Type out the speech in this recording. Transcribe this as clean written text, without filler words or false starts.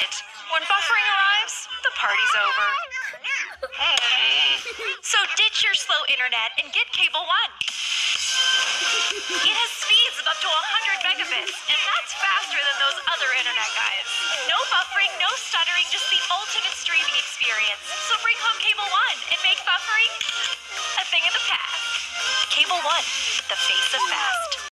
it. When buffering arrives, the party's over. So ditch your slow internet and get Cable One. It has speeds of up to 100 megabits, and that's faster than those other internet guys. No buffering, no stuttering, just the ultimate streaming experience. So bring home Cable One and make buffering a thing of the past. Cable One, the face of fast.